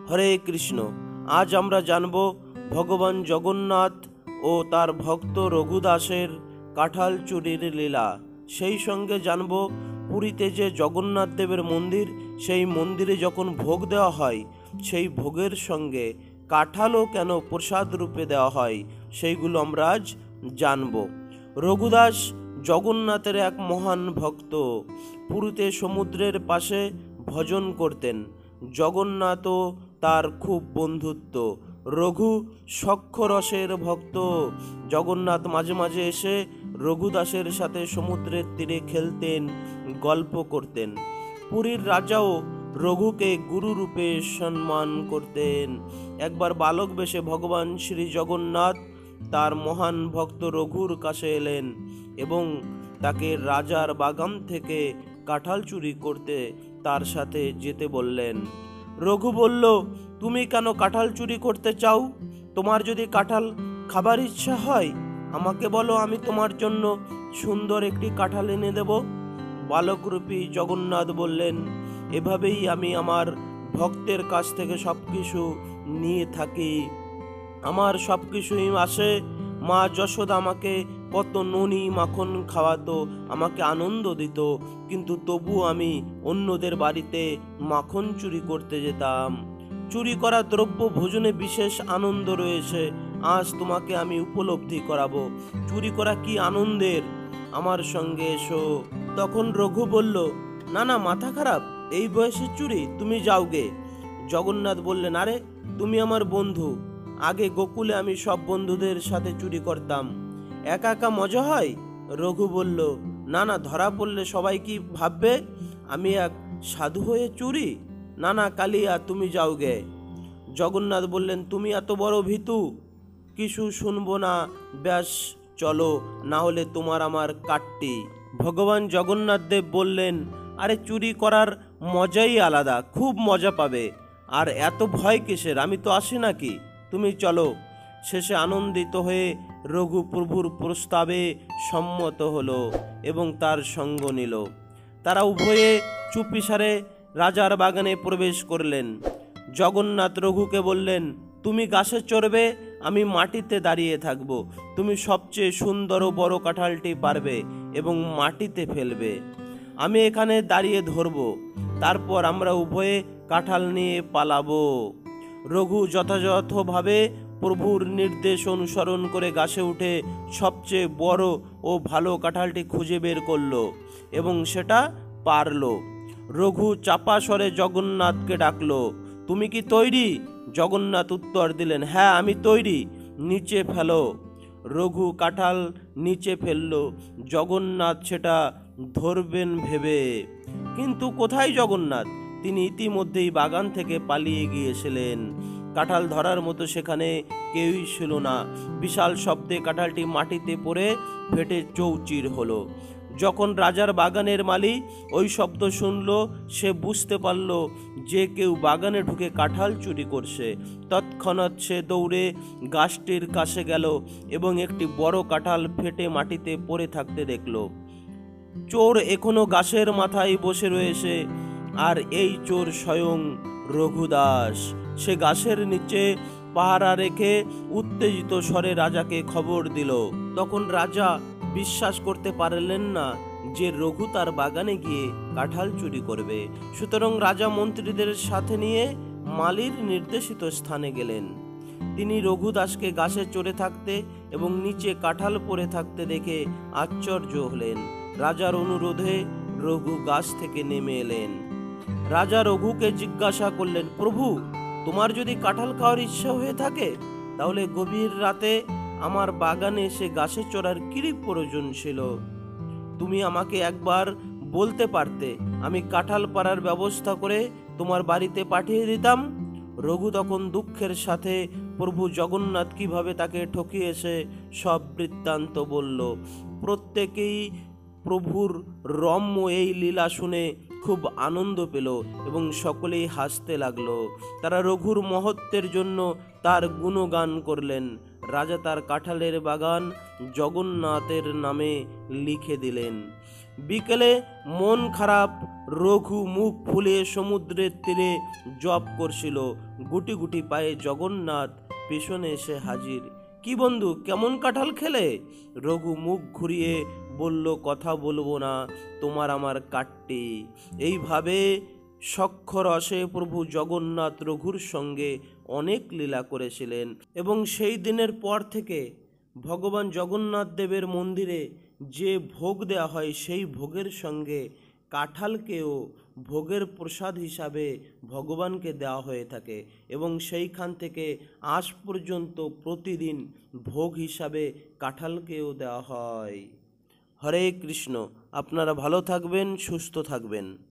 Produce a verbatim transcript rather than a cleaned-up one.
হরে কৃষ্ণ। আজ আমরা জানব ভগবান জগন্নাথ ও তার ভক্ত রঘুদাসের কাঁঠাল চুরির লীলা। সেই সঙ্গে জানব পুরীতে যে জগন্নাথ দেবের মন্দির, সেই মন্দিরে যখন ভোগ দেওয়া হয় সেই ভোগের সঙ্গে কাঁঠালও কেন প্রসাদ রূপে দেওয়া হয়, সেইগুলো আমরা আজ জানব। রঘুদাস জগন্নাথের এক মহান ভক্ত। পুরীতে সমুদ্রের পাশে ভজন করতেন। জগন্নাথও তার খুব বন্ধুত্ব। রঘু সখ্যরসের ভক্ত। জগন্নাথ মাঝে মাঝে এসে রঘুদাসের সাথে সমুদ্রের তীরে খেলতেন, গল্প করতেন। পুরীর রাজাও রঘুকে গুরুরূপে সম্মান করতেন। একবার বালক বেশে ভগবান শ্রী জগন্নাথ তার মহান ভক্ত রঘুর কাছে এলেন এবং তাকে রাজার বাগান থেকে কাঁঠাল চুরি করতে তার সাথে যেতে বললেন। রঘু বলল, তুমি কেন কাঁঠাল চুরি করতে চাও? তোমার যদি কাঁঠাল খাবার ইচ্ছা হয় আমাকে বলো, আমি তোমার জন্য সুন্দর একটি কাঁঠাল এনে দেব। বালকরূপী জগন্নাথ বললেন, এভাবেই আমি আমার ভক্তের কাছ থেকে সব কিছু নিয়ে থাকি। আমার সব কিছুই আসে। মা যশোদা আমাকে কত ননি মাখন খাওয়াতো, আমাকে আনন্দ দিত, কিন্তু তবু আমি অন্যদের বাড়িতে মাখন চুরি করতে যেতাম। চুরি করা দ্রব্য ভোজনে বিশেষ আনন্দ রয়েছে, আজ তোমাকে আমি উপলব্ধি করাবো চুরি করা কি আনন্দের। আমার সঙ্গে এসো। তখন রঘু বলল, না না, মাথা খারাপ, এই বয়সে চুরি, তুমি যাও গে। জগন্নাথ বললেন, আরে তুমি আমার বন্ধু, আগে গোকুলে আমি সব বন্ধুদের সাথে চুরি করতাম, একা একা মজা হয়। রঘু বলল, না না, ধরা পড়লে সবাই কি ভাববে আমি এক সাধু হয়ে চুরি? না না কালিয়া, তুমি যাও গে। জগন্নাথ বললেন, তুমি এত বড় ভীতু, কিছু শুনবো না, ব্যাস চলো, না হলে তোমার আমার কাটটি। ভগবান জগন্নাথ দেব বললেন, আরে চুরি করার মজাই আলাদা, খুব মজা পাবে, আর এত ভয় কিসের, আমি তো আসি নাকি, তুমি চলো। শেষে আনন্দিত হয়ে রঘু প্রভুর প্রস্তাবে সম্মত হলো এবং তার সঙ্গ নিল। তারা উভয়ে চুপিসারে রাজার বাগানে প্রবেশ করলেন। জগন্নাথ রঘুকে বললেন, তুমি গাছে চড়বে, আমি মাটিতে দাঁড়িয়ে থাকব। তুমি সবচেয়ে সুন্দর ও বড় কাঁঠালটি পারবে এবং মাটিতে ফেলবে, আমি এখানে দাঁড়িয়ে ধরব, তারপর আমরা উভয়ে কাঁঠাল নিয়ে পালাবো। রঘু যথাযথভাবে প্রভুর নির্দেশ অনুসরণ করে গাছে উঠে সবচেয়ে বড় ও ভালো কাঁঠালটি খুঁজে বের করলো এবং সেটা পারলো। রঘু চাপা স্বরে জগন্নাথকে ডাকলো, তুমি কি তৈরি? জগন্নাথ উত্তর দিলেন, হ্যাঁ আমি তৈরি, নিচে ফেলো। রঘু কাঁঠাল নিচে ফেললো, জগন্নাথ সেটা ধরবেন ভেবে। কিন্তু কোথায় জগন্নাথ? তিনি ইতিমধ্যেই বাগান থেকে পালিয়ে গিয়েছিলেন। কাঁঠাল ধরার মতো সেখানে কেউই ছিল না। বিশাল শব্দে কাঁঠালটি মাটিতে পড়ে ফেটে চৌচির হলো। যখন রাজার বাগানের মালি ওই শব্দ শুনল, সে বুঝতে পারল যে কেউ বাগানে ঢুকে কাঁঠাল চুরি করছে। তৎক্ষণাৎ সে দৌড়ে গাছটির কাছে গেল এবং একটি বড় কাঁঠাল ফেটে মাটিতে পড়ে থাকতে দেখল। চোর এখনো গাছের মাথায় বসে রয়েছে, আর এই চোর স্বয়ং রঘুদাস। সে গাছের নিচে পাহারা রেখে উত্তেজিত স্বরে রাজাকে খবর দিল। তখন রাজা বিশ্বাস করতে পারলেন না যে রঘু তার বাগানে গিয়ে কাঁঠাল চুরি করবে। সুতরাং রাজা মন্ত্রীদের সাথে নিয়ে মালির নির্দেশিত স্থানে গেলেন। তিনি রঘুদাসকে গাছে চড়ে থাকতে এবং নিচে কাঁঠাল পড়ে থাকতে দেখে আশ্চর্য হলেন। রাজার অনুরোধে রঘু গাছ থেকে নেমে এলেন। রাজা রঘুকে জিজ্ঞাসা করলেন, প্রভু, তোমার যদি কাঁঠাল খাওয়ার ইচ্ছা হয়ে থাকে তাহলে গভীর রাতে আমার বাগানে এসে গাছে চড়ার কি প্রয়োজন ছিল? তুমি আমাকে একবার বলতে পারতে, আমি কাঁঠাল পাড়ার ব্যবস্থা করে তোমার বাড়িতে পাঠিয়ে দিতাম। রঘু তখন দুঃখের সাথে প্রভু জগন্নাথ কিভাবে তাকে ঠকিয়েছে সব বৃত্তান্ত বলল। প্রত্যেকেই প্রভুর রম্য এই লীলা শুনে খুব আনন্দ পেল এবং সকলেই হাসতে লাগলো। তারা রঘুর মহত্বের জন্য তার গুণগান করলেন। রাজা তার কাঁঠালের বাগান জগন্নাথের নামে লিখে দিলেন। বিকেলে মন খারাপ রঘু মুখ ফুলিয়ে সমুদ্রের তীরে জপ করছিল। গুটি গুটি পায়ে জগন্নাথ পেছনে এসে হাজির। কি বন্ধু, কেমন কাঁঠাল খেলে? রঘু মুখ ঘুরিয়ে বলল, কথা বলবো না, তোমার আমার কাটটি। এইভাবে সখ্য রসে প্রভু জগন্নাথ রঘুর সঙ্গে অনেক লীলা করেছিলেন এবং সেই দিনের পর থেকে ভগবান জগন্নাথ দেবের মন্দিরে যে ভোগ দেওয়া হয় সেই ভোগের সঙ্গে কাঁঠালকেও ভোগের প্রসাদ হিসাবে ভগবানকে দেওয়া হয়ে থাকে এবং সেইখান থেকে আজ পর্যন্ত প্রতিদিন ভোগ হিসাবে কাঁঠালকেও দেওয়া হয়। হরে কৃষ্ণ। আপনারা ভালো থাকবেন, সুস্থ থাকবেন।